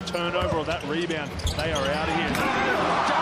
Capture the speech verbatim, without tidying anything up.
turnover or that rebound, they are out of here.